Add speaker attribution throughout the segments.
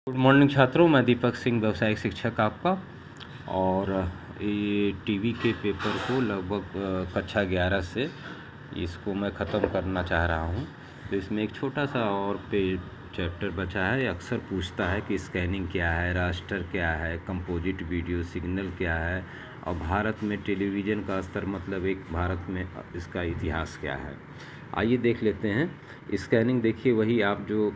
Speaker 1: Good morning छात्रों, मैं दीपक सिंह व्यावसायिक शिक्षक आपका। और ये टीवी के पेपर को लगभग कक्षा 11 से इसको मैं ख़त्म करना चाह रहा हूँ। तो इसमें एक छोटा सा और चैप्टर बचा है। अक्सर पूछता है कि स्कैनिंग क्या है, रास्टर क्या है, कंपोजिट वीडियो सिग्नल क्या है, और भारत में टेलीविज़न का स्तर मतलब एक भारत में इसका इतिहास क्या है। आइए देख लेते हैं। स्कैनिंग देखिए, वही आप जो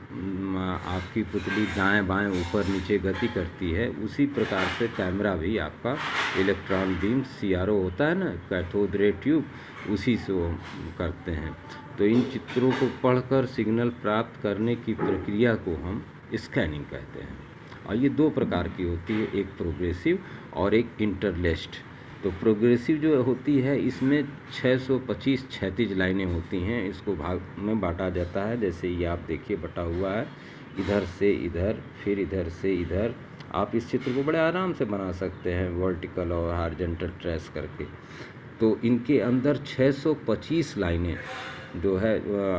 Speaker 1: आपकी पुतली दाएं बाएं ऊपर नीचे गति करती है, उसी प्रकार से कैमरा भी आपका इलेक्ट्रॉन बीम CRO होता है ना, कैथोड रे ट्यूब, उसी से वो करते हैं। तो इन चित्रों को पढ़कर सिग्नल प्राप्त करने की प्रक्रिया को हम स्कैनिंग कहते हैं। और ये दो प्रकार की होती है, एक प्रोग्रेसिव और एक इंटरलेस्ड। तो प्रोग्रेसिव जो होती है, इसमें 625 क्षैतिज लाइनें होती हैं। इसको भाग में बांटा जाता है, जैसे ये आप देखिए बटा हुआ है, इधर से इधर, फिर इधर से इधर। आप इस चित्र को बड़े आराम से बना सकते हैं वर्टिकल और हॉरिजॉन्टल ट्रेस करके। तो इनके अंदर 625 लाइनें जो है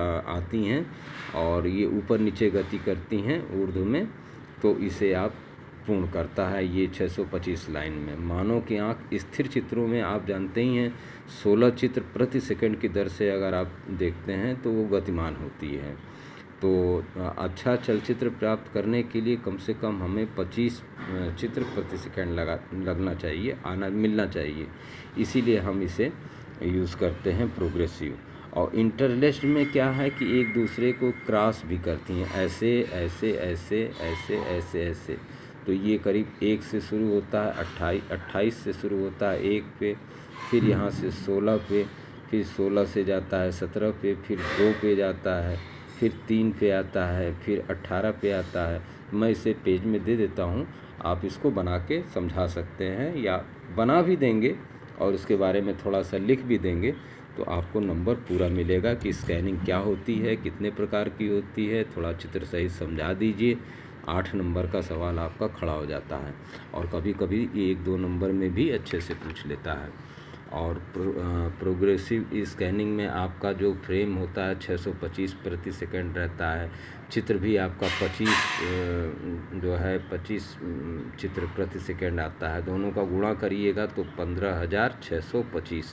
Speaker 1: आती हैं, और ये ऊपर नीचे गति करती हैं ऊर्ध्व में। तो इसे आप पूर्ण करता है ये 625 लाइन में। मानव की आँख स्थिर चित्रों में आप जानते ही हैं 16 चित्र प्रति सेकंड की दर से अगर आप देखते हैं तो वो गतिमान होती है। तो अच्छा चलचित्र प्राप्त करने के लिए कम से कम हमें 25 चित्र प्रति सेकंड लगना चाहिए, मिलना चाहिए। इसीलिए हम इसे यूज़ करते हैं प्रोग्रेसिव। और इंटरलेस्ड में क्या है कि एक दूसरे को क्रॉस भी करती हैं, ऐसे ऐसे ऐसे ऐसे ऐसे ऐसे। तो ये करीब 1 से शुरू होता है, 28 से शुरू होता है 1 पे, फिर यहाँ से 16 पे, फिर 16 से जाता है 17 पे, फिर 2 पे जाता है, फिर 3 पे आता है, फिर 18 पे आता है। मैं इसे पेज में दे देता हूँ, आप इसको बना के समझा सकते हैं, या बना भी देंगे और उसके बारे में थोड़ा सा लिख भी देंगे तो आपको नंबर पूरा मिलेगा कि स्कैनिंग क्या होती है, कितने प्रकार की होती है। थोड़ा चित्र सहित समझा दीजिए, 8 नंबर का सवाल आपका खड़ा हो जाता है। और कभी कभी 1-2 नंबर में भी अच्छे से पूछ लेता है। और प्रोग्रेसिव स्कैनिंग में आपका जो फ्रेम होता है 625 प्रति सेकंड रहता है। चित्र भी आपका 25 चित्र प्रति सेकंड आता है। दोनों का गुणा करिएगा तो 15,625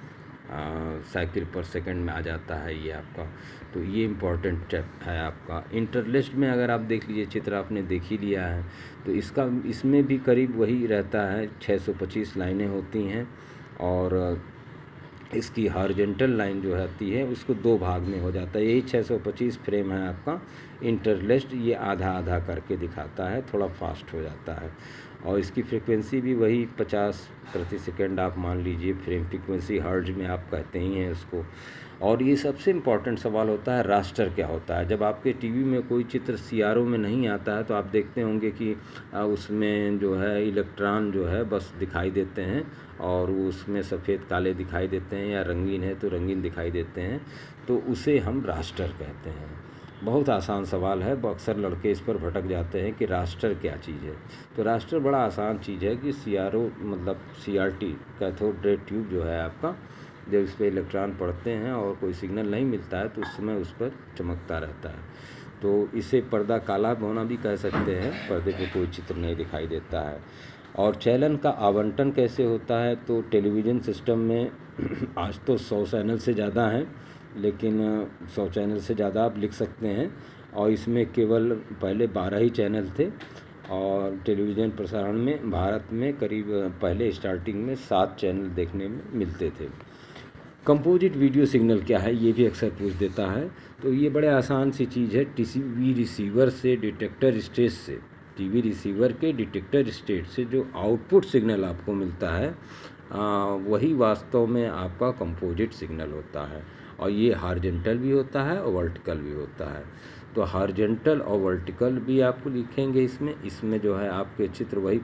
Speaker 1: साइकिल पर सेकंड में आ जाता है ये आपका। तो ये इम्पॉर्टेंट स्टेप है आपका। इंटरलेस्ड में अगर आप देख लीजिए, चित्र आपने देख ही लिया है, तो इसमें भी करीब वही रहता है, 625 लाइनें होती हैं। और इसकी हॉरिजॉन्टल लाइन जो आती है उसको 2 भाग में हो जाता है। यही 625 फ्रेम है आपका इंटरलेस्ड। ये आधा आधा करके दिखाता है, थोड़ा फास्ट हो जाता है। और इसकी फ्रीक्वेंसी भी वही 50 प्रति सेकंड आप मान लीजिए, फ्रेम फ्रीक्वेंसी हर्ट्ज में आप कहते ही हैं इसको। और ये सबसे इम्पॉर्टेंट सवाल होता है, रास्टर क्या होता है। जब आपके टीवी में कोई चित्र CRO में नहीं आता है तो आप देखते होंगे कि उसमें जो है इलेक्ट्रॉन जो है बस दिखाई देते हैं, और उसमें सफ़ेद काले दिखाई देते हैं, या रंगीन है तो रंगीन दिखाई देते हैं। तो उसे हम रास्टर कहते हैं। बहुत आसान सवाल है, अक्सर लड़के इस पर भटक जाते हैं कि रास्टर क्या चीज़ है। तो रास्टर बड़ा आसान चीज़ है कि CRO मतलब CRT कैथोड रे ट्यूब जो है आपका, जब इस पर इलेक्ट्रॉन पड़ते हैं और कोई सिग्नल नहीं मिलता है तो उस समय उस पर चमकता रहता है। तो इसे पर्दा काला होना भी कह सकते हैं, पर्दे पे कोई चित्र नहीं दिखाई देता है। और चैनल का आवंटन कैसे होता है, तो टेलीविज़न सिस्टम में आज तो 100 चैनल से ज़्यादा हैं, लेकिन 100 चैनल से ज़्यादा आप लिख सकते हैं। और इसमें केवल पहले 12 ही चैनल थे। और टेलीविज़न प्रसारण में भारत में करीब पहले स्टार्टिंग में 7 चैनल देखने में मिलते थे। कंपोजिट वीडियो सिग्नल क्या है, ये भी अक्सर पूछ देता है। तो ये बड़े आसान सी चीज़ है। टीवी रिसीवर से डिटेक्टर स्टेज से, टीवी रिसीवर के डिटेक्टर स्टेज से जो आउटपुट सिग्नल आपको मिलता है, वही वास्तव में आपका कंपोजिट सिग्नल होता है। और ये हॉरिजॉन्टल भी होता है और वर्टिकल भी होता है। तो हॉरिजॉन्टल और वर्टिकल भी आपको लिखेंगे इसमें जो है आपके चित्र वही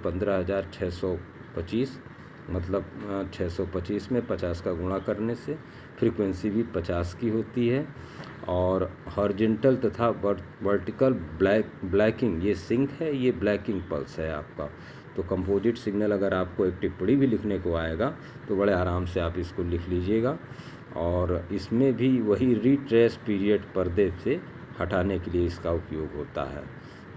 Speaker 1: 15,625, मतलब 625 में 50 का गुणा करने से फ्रीक्वेंसी भी 50 की होती है। और हॉरिजॉन्टल तथा वर्टिकल ब्लैकिंग, ये सिंक है, ये ब्लैकिंग पल्स है आपका। तो कंपोजिट सिग्नल अगर आपको एक टिप्पणी भी लिखने को आएगा तो बड़े आराम से आप इसको लिख लीजिएगा। और इसमें भी वही रिट्रेस पीरियड पर्दे से हटाने के लिए इसका उपयोग होता है।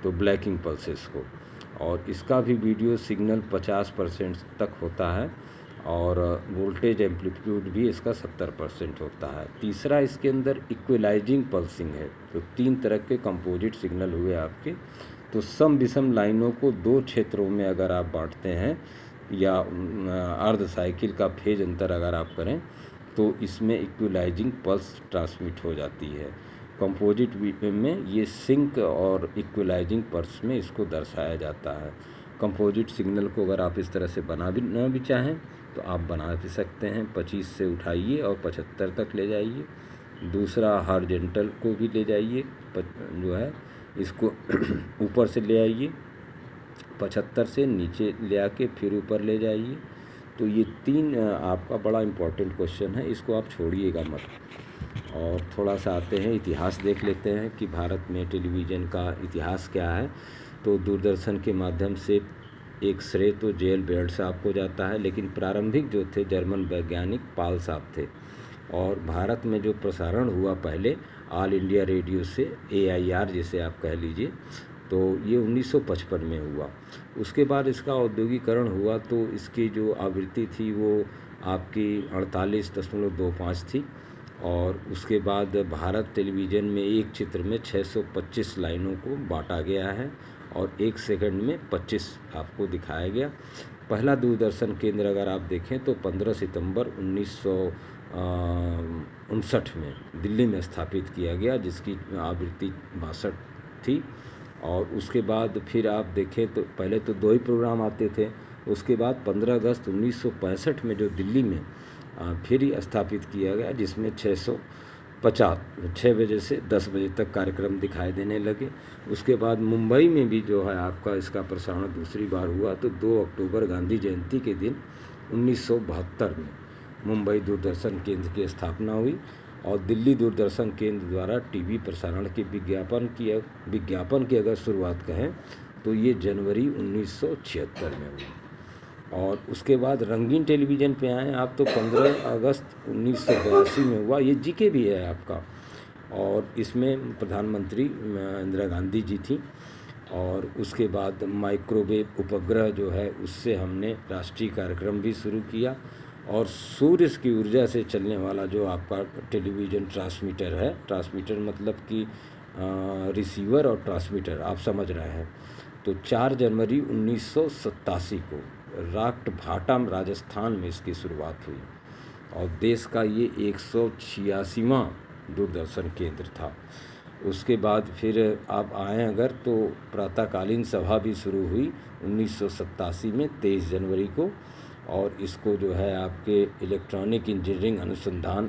Speaker 1: तो ब्लैकिंग पल्सेस को। और इसका भी वीडियो सिग्नल 50% तक होता है और वोल्टेज एम्पलीट्यूड भी इसका 70% होता है। तीसरा इसके अंदर इक्वलाइजिंग पल्सिंग है। तो 3 तरह के कंपोजिट सिग्नल हुए आपके। तो सम विषम लाइनों को 2 क्षेत्रों में अगर आप बांटते हैं या अर्ध साइकिल का फेज अंतर अगर आप करें तो इसमें इक्वलाइजिंग पल्स ट्रांसमिट हो जाती है। कंपोजिट में ये सिंक और इक्वलाइजिंग पल्स में इसको दर्शाया जाता है। कंपोजिट सिग्नल को अगर आप इस तरह से बनाना भी चाहें तो आप बना भी सकते हैं। 25 से उठाइए और 75 तक ले जाइए। दूसरा हॉरिजॉन्टल को भी ले जाइए, जो है इसको ऊपर से ले आइए, 75 से नीचे ले आके फिर ऊपर ले जाइए। तो ये 3 आपका बड़ा इम्पोर्टेंट क्वेश्चन है, इसको आप छोड़िएगा मत। और थोड़ा सा आते हैं इतिहास देख लेते हैं कि भारत में टेलीविज़न का इतिहास क्या है। तो दूरदर्शन के माध्यम से एक श्रेय तो जेएल बेल्ट साहब को जाता है, लेकिन प्रारंभिक जो थे जर्मन वैज्ञानिक पाल साहब थे। और भारत में जो प्रसारण हुआ पहले ऑल इंडिया रेडियो से, AIR जिसे आप कह लीजिए, तो ये 1955 में हुआ। उसके बाद इसका औद्योगिकरण हुआ तो इसकी जो आवृत्ति थी वो आपकी 48.25 थी। और उसके बाद भारत टेलीविज़न में एक चित्र में 625 लाइनों को बांटा गया है और 1 सेकंड में 25 आपको दिखाया गया। पहला दूरदर्शन केंद्र अगर आप देखें तो 15 सितंबर 1959 में दिल्ली में स्थापित किया गया, जिसकी आवृत्ति 62 थी। और उसके बाद फिर आप देखें तो पहले तो 2 ही प्रोग्राम आते थे। उसके बाद 15 अगस्त 1965 में जो दिल्ली में फिर ही स्थापित किया गया, जिसमें 6 बजे से 10 बजे तक कार्यक्रम दिखाई देने लगे। उसके बाद मुंबई में भी जो है आपका इसका प्रसारण दूसरी बार हुआ, तो 2 अक्टूबर गांधी जयंती के दिन 1972 में मुंबई दूरदर्शन केंद्र की स्थापना हुई। और दिल्ली दूरदर्शन केंद्र द्वारा टीवी प्रसारण के विज्ञापन की अगर शुरुआत कहें तो ये जनवरी 1976 में हुई। और उसके बाद रंगीन टेलीविज़न पे आए आप तो 15 अगस्त 1982 में हुआ। ये जीके भी है आपका, और इसमें प्रधानमंत्री इंदिरा गांधी जी थी। और उसके बाद माइक्रोवेव उपग्रह जो है उससे हमने राष्ट्रीय कार्यक्रम भी शुरू किया। और सूर्य की ऊर्जा से चलने वाला जो आपका टेलीविज़न ट्रांसमीटर है, ट्रांसमीटर मतलब कि रिसीवर और ट्रांसमीटर आप समझ रहे हैं, तो 4 जनवरी 1987 को राक्ट भाटाम राजस्थान में इसकी शुरुआत हुई। और देश का ये 186वां दूरदर्शन केंद्र था। उसके बाद फिर आप आएँ अगर तो प्रातःकालीन सभा भी शुरू हुई 1987 में 23 जनवरी को। और इसको जो है आपके इलेक्ट्रॉनिक इंजीनियरिंग अनुसंधान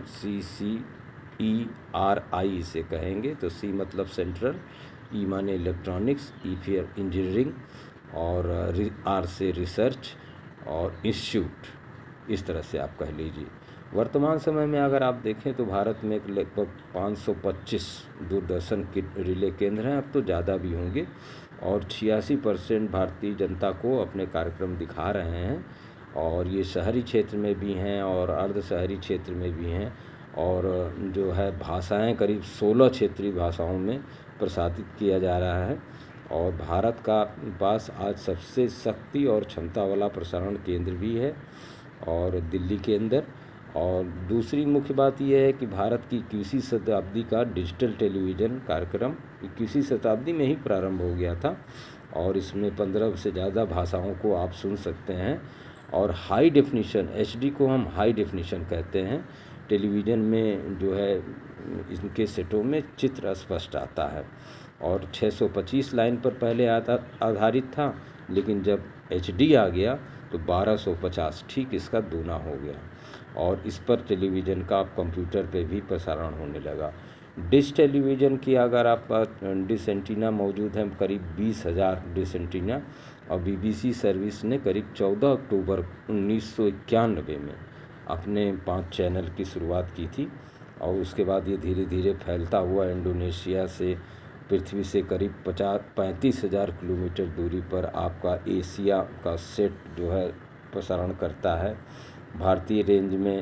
Speaker 1: CCERI से कहेंगे। तो C मतलब सेंट्रल, E माने इलेक्ट्रॉनिक्स, E फिर इंजीनियरिंग, और R से रिसर्च और इंस्टीट्यूट, इस तरह से आप कह लीजिए। वर्तमान समय में अगर आप देखें तो भारत में लगभग 525 दूरदर्शन के रिले केंद्र हैं, अब तो ज़्यादा भी होंगे। और 86% भारतीय जनता को अपने कार्यक्रम दिखा रहे हैं। और ये शहरी क्षेत्र में भी हैं और अर्ध शहरी क्षेत्र में भी हैं। और जो है भाषाएं करीब 16 क्षेत्रीय भाषाओं में प्रसारित किया जा रहा है। और भारत का पास आज सबसे शक्ति और क्षमता वाला प्रसारण केंद्र भी है और दिल्ली के अंदर। और दूसरी मुख्य बात यह है कि भारत की 21वीं शताब्दी का डिजिटल टेलीविज़न कार्यक्रम 21वीं शताब्दी में ही प्रारंभ हो गया था। और इसमें 15 से ज़्यादा भाषाओं को आप सुन सकते हैं। और हाई डेफिनेशन HD को हम हाई डेफिनेशन कहते हैं। टेलीविज़न में जो है इनके सेटों में चित्र स्पष्ट आता है। और 625 लाइन पर पहले आधारित था, लेकिन जब HD आ गया तो 1250, ठीक इसका दूना हो गया। और इस पर टेलीविज़न का कंप्यूटर पे भी प्रसारण होने लगा। डिश टेलीविज़न की अगर आपका डिश एंटीना मौजूद है, करीब 20,000 डिश एंटीना। और BBC सर्विस ने करीब 14 अक्टूबर 1991 में अपने 5 चैनल की शुरुआत की थी। और उसके बाद ये धीरे धीरे फैलता हुआ इंडोनेशिया से पृथ्वी से करीब 35,000 किलोमीटर दूरी पर आपका एशिया का सेट जो है प्रसारण करता है। भारतीय रेंज में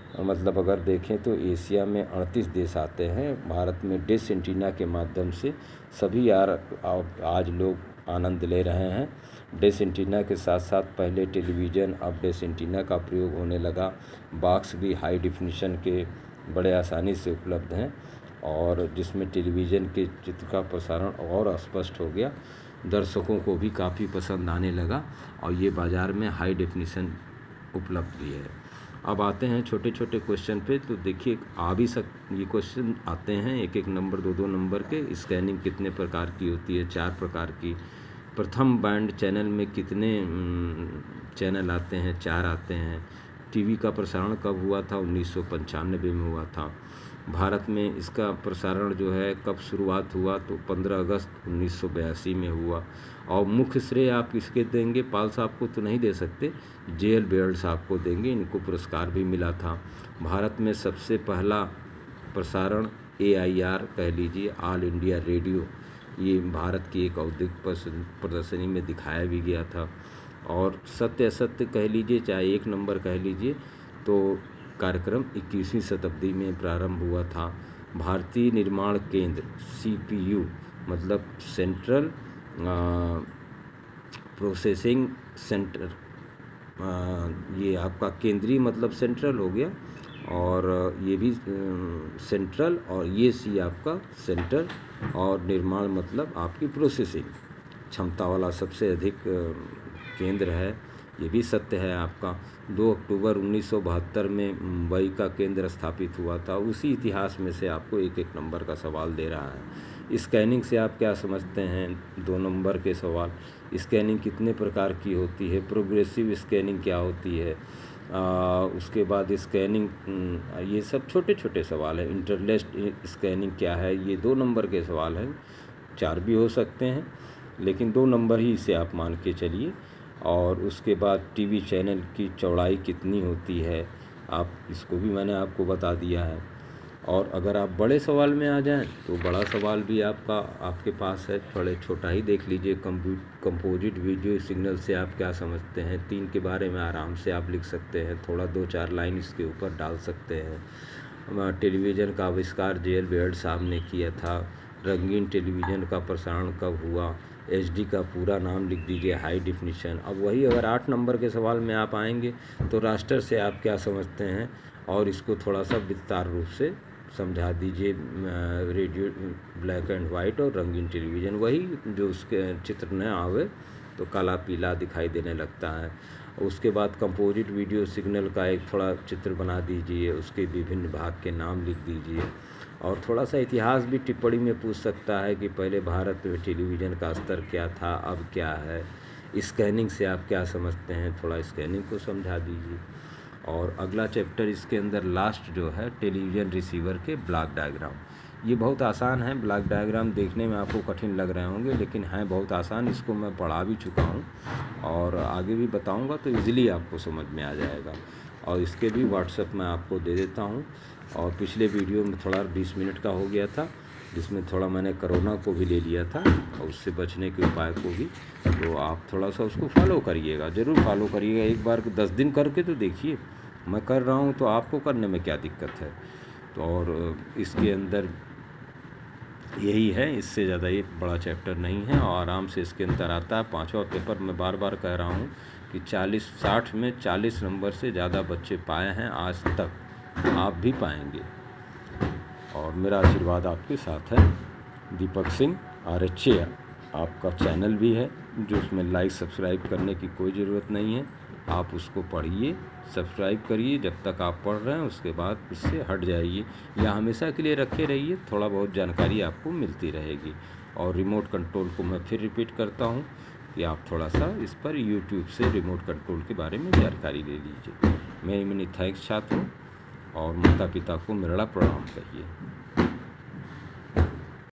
Speaker 1: मतलब अगर देखें तो एशिया में 38 देश आते हैं। भारत में डिश एंटीना के माध्यम से सभी आज लोग आनंद ले रहे हैं। डिश एंटीना के साथ साथ पहले टेलीविज़न, अब डिश एंटीना का प्रयोग होने लगा। बॉक्स भी हाई डिफिनीशन के बड़े आसानी से उपलब्ध हैं और जिसमें टेलीविज़न के चित्र का प्रसारण और स्पष्ट हो गया। दर्शकों को भी काफ़ी पसंद आने लगा और ये बाज़ार में हाई डेफिनेशन उपलब्ध भी है। अब आते हैं छोटे छोटे क्वेश्चन पे। तो देखिए ये क्वेश्चन आते हैं 1-1 नंबर 2-2 नंबर के। स्कैनिंग कितने प्रकार की होती है? 4 प्रकार की। प्रथम बैंड चैनल में कितने चैनल आते हैं? 4 आते हैं। टीवी का प्रसारण कब हुआ था? 1995 में हुआ था। भारत में इसका प्रसारण जो है कब शुरुआत हुआ? तो 15 अगस्त 1982 में हुआ। और मुख्य श्रेय आप किसके देंगे? पाल साहब को तो नहीं दे सकते, JL बेयर्ड साहब को देंगे, इनको पुरस्कार भी मिला था। भारत में सबसे पहला प्रसारण AIR कह लीजिए, ऑल इंडिया रेडियो, ये भारत की एक औद्योगिक प्रदर्शनी में दिखाया भी गया था। और सत्य असत्य कह लीजिए, चाहे 1 नंबर कह लीजिए, तो कार्यक्रम 21वीं शताब्दी में प्रारंभ हुआ था। भारतीय निर्माण केंद्र CPU मतलब सेंट्रल प्रोसेसिंग सेंटर, ये आपका केंद्रीय मतलब सेंट्रल हो गया, और ये भी सेंट्रल, और ये C आपका सेंटर, और निर्माण मतलब आपकी प्रोसेसिंग क्षमता वाला सबसे अधिक केंद्र है। ये भी सत्य है आपका। 2 अक्टूबर 1972 में मुंबई का केंद्र स्थापित हुआ था। उसी इतिहास में से आपको 1-1 नंबर का सवाल दे रहा है। स्कैनिंग से आप क्या समझते हैं? 2 नंबर के सवाल। स्कैनिंग कितने प्रकार की होती है? प्रोग्रेसिव स्कैनिंग क्या होती है? उसके बाद स्कैनिंग, ये सब छोटे छोटे सवाल हैं। इंटरलेस्ट स्कैनिंग क्या है? ये 2 नंबर के सवाल हैं। 4 भी हो सकते हैं, लेकिन 2 नंबर ही इसे आप मान के चलिए। और उसके बाद टीवी चैनल की चौड़ाई कितनी होती है? आप इसको भी मैंने आपको बता दिया है। और अगर आप बड़े सवाल में आ जाएं तो बड़ा सवाल भी आपके पास है। थोड़े छोटा ही देख लीजिए। कंपोजिट वीडियो सिग्नल से आप क्या समझते हैं? 3 के बारे में आराम से आप लिख सकते हैं, थोड़ा 2-4 लाइन इसके ऊपर डाल सकते हैं। टेलीविज़न का आविष्कार JL बेयर्ड साहब ने किया था। रंगीन टेलीविज़न का प्रसारण कब हुआ? HD का पूरा नाम लिख दीजिए, हाई डिफिनीशन। अब वही अगर 8 नंबर के सवाल में आप आएंगे तो रास्टर से आप क्या समझते हैं, और इसको थोड़ा सा विस्तार रूप से समझा दीजिए। रेडियो ब्लैक एंड वाइट और रंगीन टेलीविज़न, वही जो उसके चित्र न आवे तो काला पीला दिखाई देने लगता है। उसके बाद कंपोजिट वीडियो सिग्नल का एक थोड़ा चित्र बना दीजिए, उसके विभिन्न भाग के नाम लिख दीजिए। और थोड़ा सा इतिहास भी टिप्पणी में पूछ सकता है कि पहले भारत में टेलीविज़न का स्तर क्या था, अब क्या है। स्कैनिंग से आप क्या समझते हैं? थोड़ा स्कैनिंग को समझा दीजिए। और अगला चैप्टर इसके अंदर लास्ट जो है, टेलीविज़न रिसीवर के ब्लॉक डायग्राम। ये बहुत आसान है। ब्लॉक डायग्राम देखने में आपको कठिन लग रहे होंगे, लेकिन हैं बहुत आसान। इसको मैं पढ़ा भी चुका हूँ और आगे भी बताऊँगा, तो ईज़िली आपको समझ में आ जाएगा। और इसके भी व्हाट्सएप में आपको दे देता हूँ। और पिछले वीडियो में थोड़ा 20 मिनट का हो गया था, जिसमें थोड़ा मैंने कोरोना को भी ले लिया था और उससे बचने के उपाय को भी। तो आप थोड़ा सा उसको फॉलो करिएगा, ज़रूर फॉलो करिएगा। एक बार 10 दिन करके तो देखिए, मैं कर रहा हूँ तो आपको करने में क्या दिक्कत है। तो और इसके अंदर यही है, इससे ज़्यादा ये बड़ा चैप्टर नहीं है और आराम से इसके अंदर आता है। 5वां पेपर मैं बार बार कह रहा हूँ कि 60 में 40 नंबर से ज़्यादा बच्चे पाए हैं आज तक, आप भी पाएंगे। और मेरा आशीर्वाद आपके साथ है। दीपक सिंह RHA आपका चैनल भी है, जो उसमें लाइक सब्सक्राइब करने की कोई ज़रूरत नहीं है। आप उसको पढ़िए, सब्सक्राइब करिए। जब तक आप पढ़ रहे हैं उसके बाद उससे हट जाइए या हमेशा के लिए रखे रहिए, थोड़ा बहुत जानकारी आपको मिलती रहेगी। और रिमोट कंट्रोल को मैं फिर रिपीट करता हूँ कि आप थोड़ा सा इस पर YouTube से रिमोट कंट्रोल के बारे में जानकारी ले लीजिए। मैं इमनी थैंक्स छात्र हूँ और माता पिता को मेरा प्रणाम कहिए।